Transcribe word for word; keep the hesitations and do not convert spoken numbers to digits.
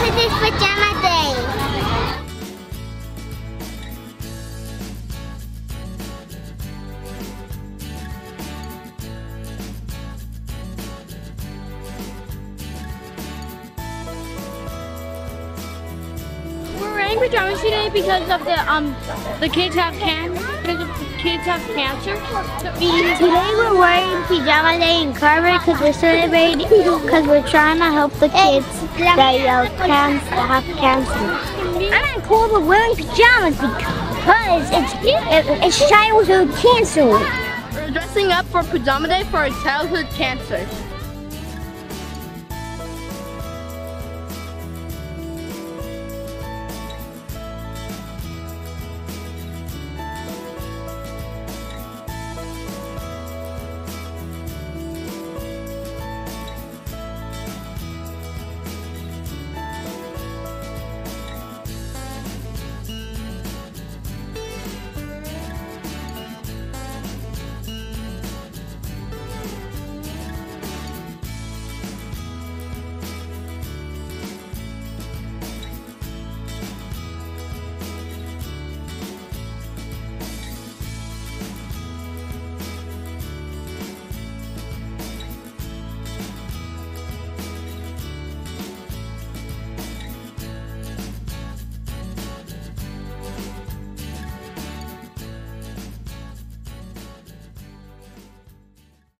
because it's Pajama Day. We're wearing pajamas today because of the um the kids have can because of the kids have cancer. Today we're wearing Pajama Day in Carver because we're celebrating because we're trying to help the kids that uh, can, have cancer. I'm not cool with wearing pajamas because it's it, it's childhood cancer. We're dressing up for Pajama Day for childhood cancer.